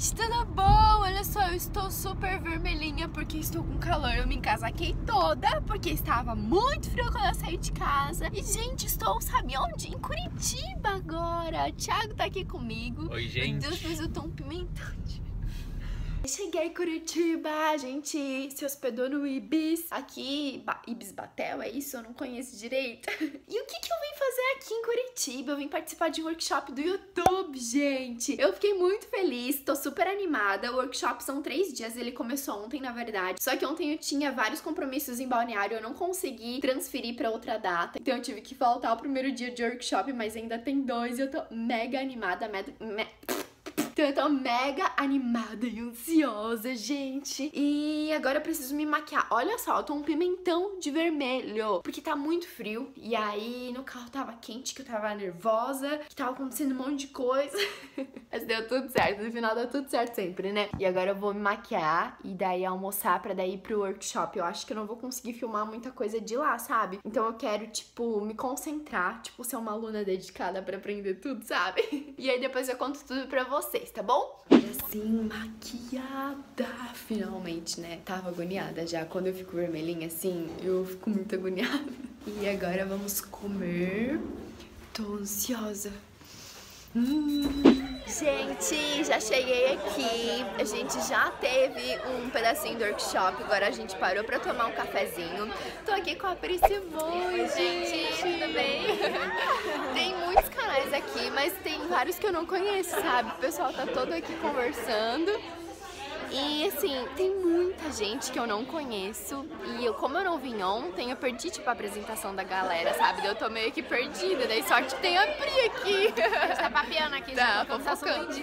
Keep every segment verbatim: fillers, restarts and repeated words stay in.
gente, tudo bom? Olha só, eu estou super vermelhinha porque estou com calor. Eu me encasaquei toda porque estava muito frio quando eu saí de casa. E, gente, estou, sabe onde? Em Curitiba agora. O Thiago tá aqui comigo. Oi, gente. Meu Deus, mas eu tô um pimentão. Cheguei em Curitiba, a gente se hospedou no Ibis, aqui, ba Ibis Batel, é isso? Eu não conheço direito. E o que que eu vim fazer aqui em Curitiba? Eu vim participar de um workshop do YouTube, gente. Eu fiquei muito feliz, tô super animada. O workshop são três dias, ele começou ontem, na verdade. Só que ontem eu tinha vários compromissos em Balneário, eu não consegui transferir pra outra data. Então eu tive que faltar ao primeiro dia de workshop, mas ainda tem dois e eu tô mega animada, mega... Me... Então eu tô mega animada e ansiosa, gente. E agora eu preciso me maquiar. Olha só, eu tô um pimentão de vermelho, porque tá muito frio. E aí no carro tava quente, que eu tava nervosa, que tava acontecendo um monte de coisa. Mas deu tudo certo, no final deu tudo certo sempre, né? E agora eu vou me maquiar e daí almoçar pra daí ir pro workshop. Eu acho que eu não vou conseguir filmar muita coisa de lá, sabe? Então eu quero, tipo, me concentrar, tipo, ser uma aluna dedicada pra aprender tudo, sabe? E aí depois eu conto tudo pra vocês, tá bom? E assim, maquiada, finalmente, né? Tava agoniada já. Quando eu fico vermelhinha assim, eu fico muito agoniada. E agora vamos comer. Tô ansiosa. Hum. Gente, já cheguei aqui. A gente já teve um pedacinho do workshop. Agora a gente parou pra tomar um cafezinho. Tô aqui com a Priscila. Oi, gente, tudo bem? Tem muitos canais aqui, mas tem vários que eu não conheço, sabe? O pessoal tá todo aqui conversando. E assim, tem muita gente que eu não conheço. E eu, como eu não vim ontem, eu perdi tipo a apresentação da galera, sabe? Eu tô meio que perdida. Daí sorte que tem a Pri aqui. A gente tá papeando aqui, tá, já fofocando.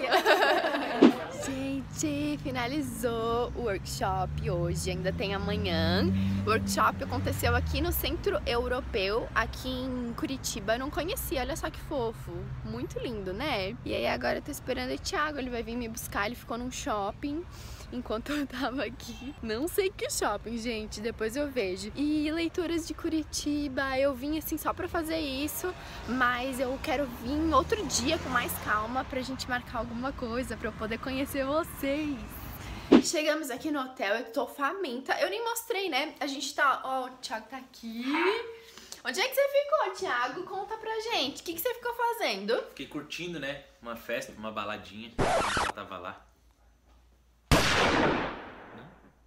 Gente, finalizou o workshop hoje, ainda tem amanhã. O workshop aconteceu aqui no Centro Europeu, aqui em Curitiba. Eu não conhecia, olha só que fofo. Muito lindo, né? E aí agora eu tô esperando o Thiago, ele vai vir me buscar, ele ficou num shopping enquanto eu tava aqui. Não sei que shopping, gente, depois eu vejo. E leituras de Curitiba, eu vim assim só pra fazer isso, mas eu quero vir outro dia com mais calma pra gente marcar alguma coisa, pra eu poder conhecer vocês. Chegamos aqui no hotel, eu tô faminta. Eu nem mostrei, né? A gente tá... Ó, o Thiago tá aqui. Onde é que você ficou, Thiago? Conta pra gente. O que, que você ficou fazendo? Fiquei curtindo, né? Uma festa, uma baladinha. Ela tava lá. Não?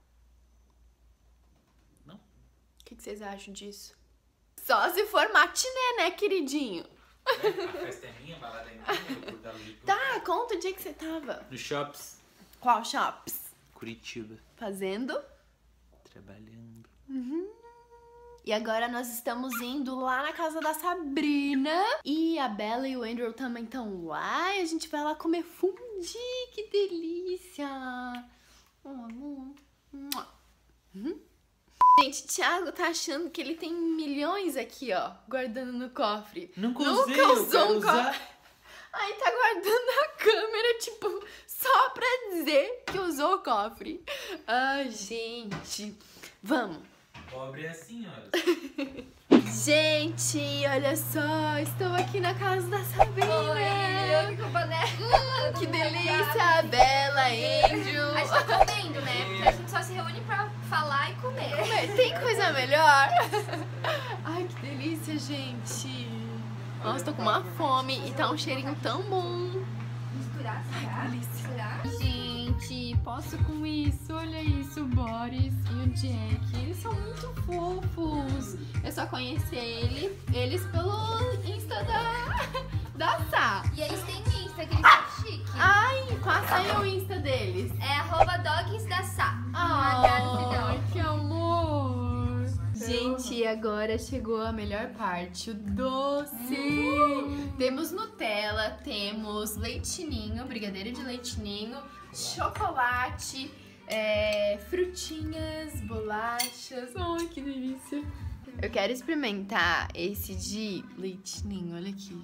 Não? O que, que vocês acham disso? Só se for matiné, né, queridinho? É, a festa é minha, a balada é minha. Eu curto ali tudo. Tá, conta onde é que você tava. Nos shops. Qual shops? Curitiba. Fazendo? Trabalhando. Uhum. E agora nós estamos indo lá na casa da Sabrina. E a Bella e o Andrew também estão lá. E a gente vai lá comer fundi. Que delícia. Oh, amor. Uhum. Gente, Thiago tá achando que ele tem milhões aqui, ó, guardando no cofre. Nunca Nunca usei, eu usou quero um usar. cofre. Aí tá guardando a câmera, tipo, só pra dizer que usou o cofre. Ai, gente. Vamos. Pobre é assim, olha. Gente, olha só, estou aqui na casa da Sabrina. Oi, eu com o boné. Hum, que delícia, Bela, Andrew. A gente tá comendo, né? Porque a gente só se reúne pra falar e comer. Comer. Tem coisa melhor? Ai, que delícia, gente. Nossa, tô com uma fome e tá um cheirinho tão bom. Misturar, será? Ai, que delícia. Misturar? Gente, posso com isso? Olha isso, o Boris e o Jack. Eles são muito fofos. Eu só conheci ele, eles pelo Insta da, da Sá. E eles têm Insta, que eles são chique. Ai, passa aí o Insta deles. É arroba dogs da Sá. Ai, que amor. Gente, agora chegou a melhor parte, o doce. Hum. Temos Nutella, temos leitinho, brigadeiro de leitinho, chocolate, é, frutinhas, bolachas. Ai, que delícia. Eu quero experimentar esse de leitinho, olha aqui.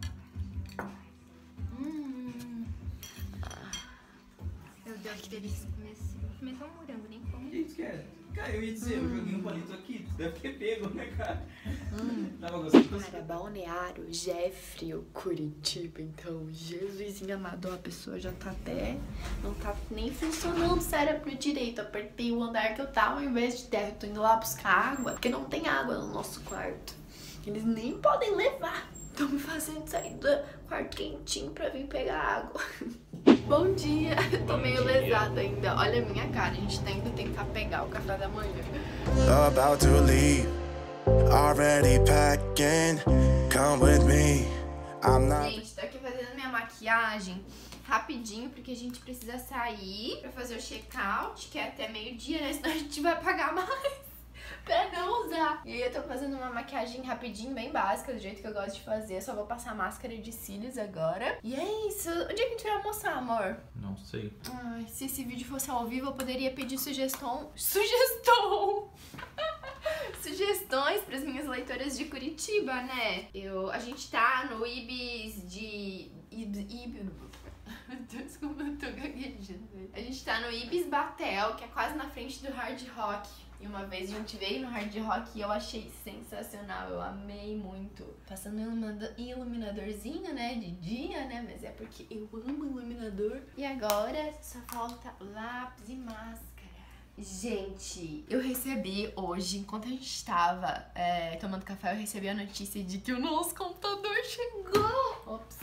Hum. Meu Deus, que delícia. Começou um morango, nem como. O que que é? Cara, eu ia dizer, eu joguei um palito aqui, deve ter pego, né, cara? Hum. Tava gostando. Cara, Balneário, Jeffrey, Curitiba, então, Jesusinho amado, a pessoa já tá até, não tá nem funcionando o cérebro direito. Apertei o andar que eu tava ao invés de terra, eu tô indo lá buscar água, porque não tem água no nosso quarto. Eles nem podem levar. Estão me fazendo sair do quarto quentinho pra vir pegar água. Bom dia, eu tô meio lesada ainda. Olha a minha cara, a gente tá indo tentar pegar o café da manhã. About to leave, already packing, come with me, I'm not... Gente, tô aqui fazendo minha maquiagem rapidinho, porque a gente precisa sair pra fazer o check-out, que é até meio-dia, né? Senão a gente vai pagar mais pra não usar. E aí eu tô fazendo uma maquiagem rapidinho, bem básica, do jeito que eu gosto de fazer. Só vou passar máscara de cílios agora. E é isso. Onde é que a gente vai almoçar, amor? Não sei. Ai, se esse vídeo fosse ao vivo, eu poderia pedir sugestão... Sugestão! Sugestões pras minhas leitoras de Curitiba, né? Eu, a gente tá no Ibis de... Ibis... Ibis... Desculpa, eu tô gaguejando. A gente tá no Ibis Batel, que é quase na frente do Hard Rock. E uma vez a gente veio no Hard Rock e eu achei sensacional, eu amei muito. Passando iluminadorzinho, né, de dia, né, mas é porque eu amo iluminador. E agora só falta lápis e máscara. Gente, eu recebi hoje, enquanto a gente tava é, tomando café, eu recebi a notícia de que o nosso computador chegou. Ops.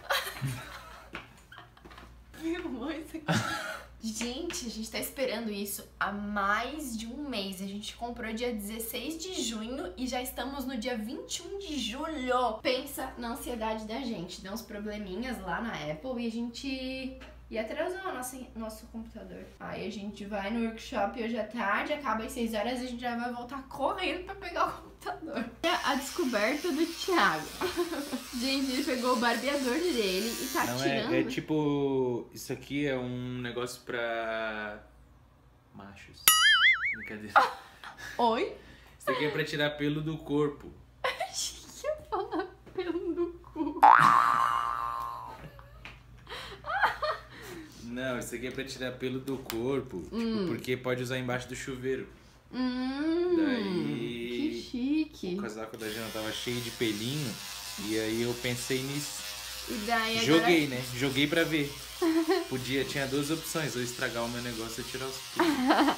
Meu mãe, isso aqui. Gente, a gente tá esperando isso há mais de um mês. A gente comprou dia dezesseis de junho e já estamos no dia vinte e um de julho. Pensa na ansiedade da gente. Deu uns probleminhas lá na Apple e a gente... E atrasou o nosso, nosso computador. Aí a gente vai no workshop hoje à tarde, acaba às seis horas e a gente já vai voltar correndo pra pegar o computador. A descoberta do Thiago. Gente, ele pegou o barbeador dele e tá Não, tirando... é, é tipo... Isso aqui é um negócio pra... machos. Brincadeira. Oi? Isso aqui é pra tirar pelo do corpo. Achei que ia falar pelo do cu. Não, isso aqui é pra tirar pelo do corpo. Hum. Tipo, porque pode usar embaixo do chuveiro. Hum, Daí... que chique. O casaco da Jana tava cheio de pelinho. E aí eu pensei nisso. E daí Joguei, agora... né? Joguei pra ver. Podia, tinha duas opções. Ou estragar o meu negócio ou tirar os pelos.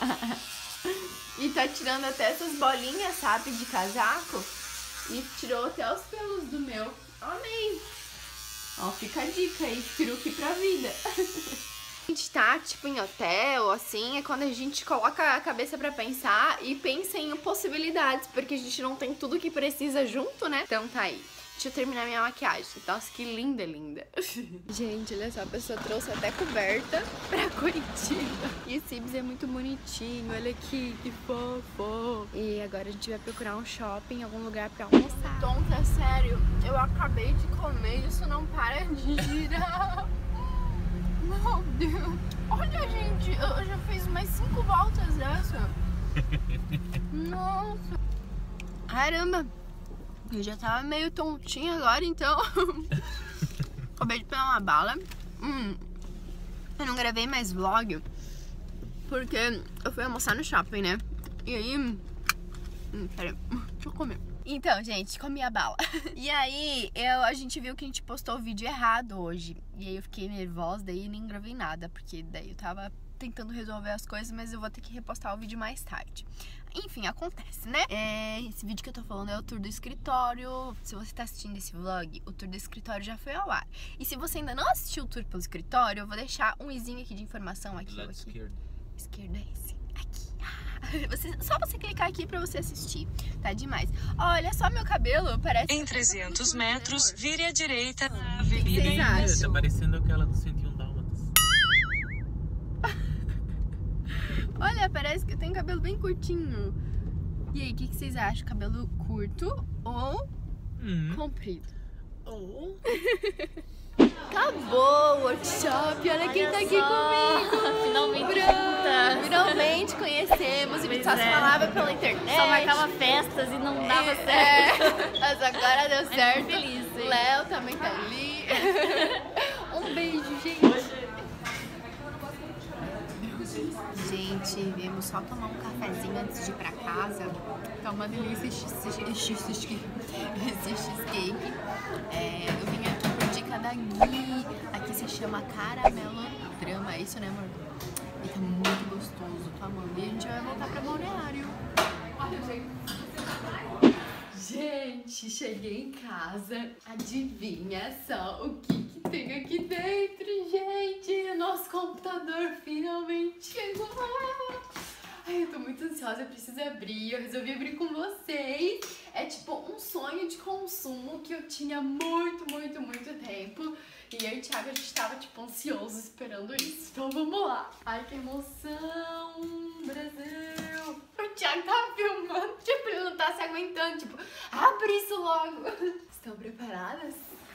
E tá tirando até essas bolinhas, sabe, de casaco. E tirou até os pelos do meu. Amei. Ó, fica a dica aí, peruque pra vida. A gente tá, tipo, em hotel, assim, é quando a gente coloca a cabeça pra pensar e pensa em possibilidades, porque a gente não tem tudo que precisa junto, né? Então tá aí. Deixa eu terminar minha maquiagem. Nossa, que linda, linda. Gente, olha só, a pessoa trouxe até coberta pra Curitiba. E esse Ibis é muito bonitinho, olha aqui, que fofo. E agora a gente vai procurar um shopping, algum lugar pra almoçar. Tonta, sério, eu acabei de comer e isso não para de girar. Meu Deus. Olha, gente, eu já fiz mais cinco voltas dessa. Nossa. Caramba. Eu já tava meio tontinha agora, então. Acabei de pegar uma bala. Hum. Eu não gravei mais vlog porque eu fui almoçar no shopping, né? E aí... Hum, peraí. Deixa eu comer. Então, gente, comi a bala. E aí, eu, a gente viu que a gente postou o vídeo errado hoje. E aí eu fiquei nervosa, daí nem gravei nada. Porque daí eu tava tentando resolver as coisas, mas eu vou ter que repostar o vídeo mais tarde. Enfim, acontece, né? É, esse vídeo que eu tô falando é o tour do escritório. Se você tá assistindo esse vlog, o tour do escritório já foi ao ar. E se você ainda não assistiu o tour pelo escritório, eu vou deixar um izinho aqui de informação aqui. Do lado aqui. esquerdo. Esquerdo é esse. Aqui. Você, só você clicar aqui pra você assistir. Tá demais. Olha só meu cabelo, parece... Em trezentos metros, vire à direita na O que Avenida vocês acham? Tá parecendo aquela do cento e um Dálmatas. Olha, parece que eu tenho cabelo bem curtinho. E aí, o que, que vocês acham? Cabelo curto ou Hum. comprido? Oh. Acabou o workshop, olha, olha quem tá aqui comigo. Finalmente Pronto. Finalmente conhecemos. E só se falava pela internet. Só marcava festas e não dava É, certo. é, mas agora deu certo. feliz, hein? Léo também tá ali. Um beijo, gente. Gente, gente, viemos só tomar um cafezinho antes de ir pra casa. Tá uma delícia esse cheesecake. É, eu vim aqui por dica da Gui. Aqui se chama Caramelo Drama, é isso, né, amor? E tá muito gostoso, tô amando. E a gente vai voltar pra Balneário. Gente, cheguei em casa. Adivinha só o que que tem aqui dentro, gente? O nosso computador finalmente chegou. Ai, eu tô muito ansiosa, eu preciso abrir. Eu resolvi abrir com vocês. É tipo um sonho de consumo que eu tinha muito, muito, muito tempo. E eu e o Thiago, a gente tava tipo ansioso esperando isso. Então vamos lá. Ai, que emoção, Brasil. O Thiago tava filmando, tipo, ele não tá se aguentando. Tipo, abre isso logo. Estão preparadas?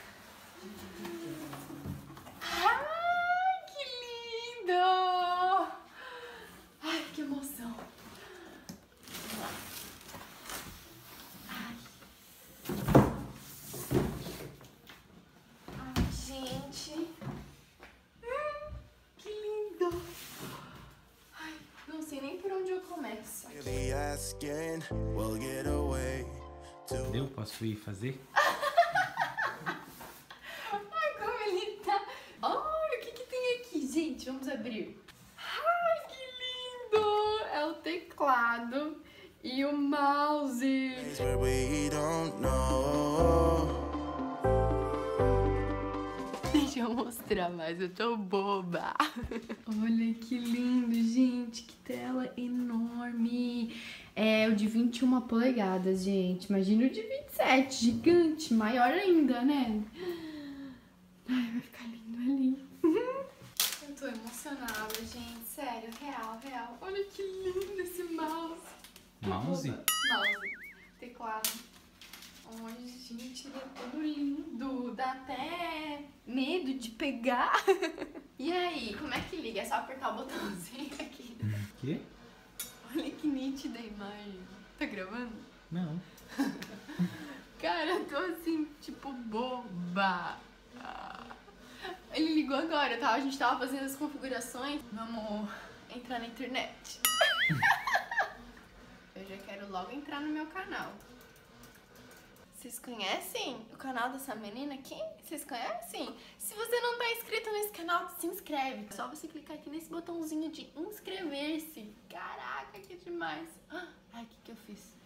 Ai, que lindo! Ai, que emoção. Vamos lá. Ai. Ai, gente. Hum, que lindo. Ai, não sei nem por onde eu começo. Really asking, we'll get away to Eu posso ir fazer? Ai, como ele tá. Olha, o que que tem aqui, gente? Vamos abrir. Ai, que lindo! É o teclado e o mouse. place where we don't know. Deixa eu mostrar mais, eu tô boba. Olha que lindo, gente, que tela enorme. É o de vinte e uma polegadas, gente. Imagina o de vinte e sete, gigante, maior ainda, né? Ai, vai ficar lindo ali. Eu tô emocionada, gente, sério, real, real. Olha que lindo esse mouse. Mouse? Mouse, teclado. Ai, gente, ele é todo lindo. Dá até medo de pegar. E aí, como é que liga? É só apertar o botãozinho aqui. Quê? Olha que nítida a imagem. Tá gravando? Não. Cara, eu tô assim, tipo, boba. Ele ligou agora, tá? A gente tava fazendo as configurações. Vamos entrar na internet. Eu já quero logo entrar no meu canal. Vocês conhecem o canal dessa menina aqui? Vocês conhecem? Se você não tá inscrito nesse canal, se inscreve. É só você clicar aqui nesse botãozinho de inscrever-se. Caraca, que demais. Ai, o que que eu fiz?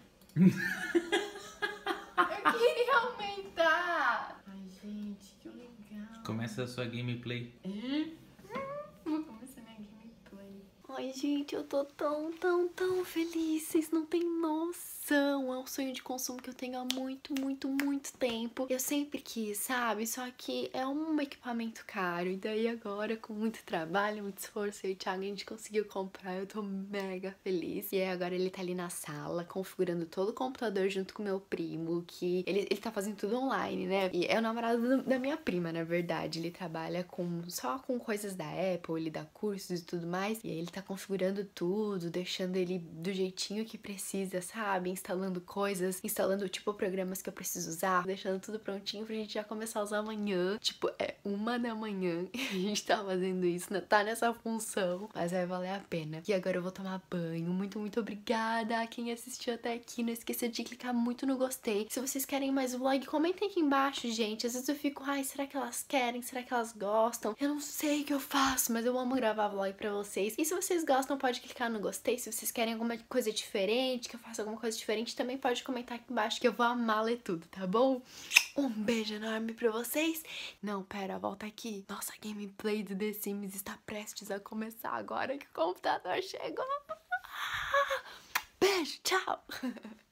Eu queria aumentar. Ai, gente, que legal. Começa a sua gameplay. Vou começar minha gameplay. Ai, gente, eu tô tão, tão, tão feliz. Vocês não têm noção. É um sonho de consumo que eu tenho há muito, muito, muito tempo. Eu sempre quis, sabe? Só que é um equipamento caro. E daí agora, com muito trabalho, muito esforço, eu e o Thiago, a gente conseguiu comprar. Eu tô mega feliz. E aí agora ele tá ali na sala, configurando todo o computador junto com o meu primo. Que ele, ele tá fazendo tudo online, né? E é o namorado da minha prima, na verdade. Ele trabalha com só com coisas da Apple, ele dá cursos e tudo mais. E aí ele tá configurando tudo, deixando ele do jeitinho que precisa, sabe? Instalando coisas, instalando, tipo, programas que eu preciso usar, deixando tudo prontinho pra gente já começar a usar amanhã. Tipo, é uma da manhã e a gente tá fazendo isso, né? Tá nessa função, mas vai valer a pena. E agora eu vou tomar banho. Muito, muito obrigada a quem assistiu até aqui. Não esqueça de clicar muito no gostei. Se vocês querem mais vlog, comentem aqui embaixo, gente. Às vezes eu fico, ai, será que elas querem? Será que elas gostam? Eu não sei o que eu faço, mas eu amo gravar vlog pra vocês. E se vocês gostam, pode clicar no gostei. Se vocês querem alguma coisa diferente, que eu faça alguma coisa diferente, também pode comentar aqui embaixo que eu vou amar ler tudo, tá bom? Um beijo enorme pra vocês. Não, pera, volta aqui. Nossa gameplay do The Sims está prestes a começar agora que o computador chegou. Beijo, tchau!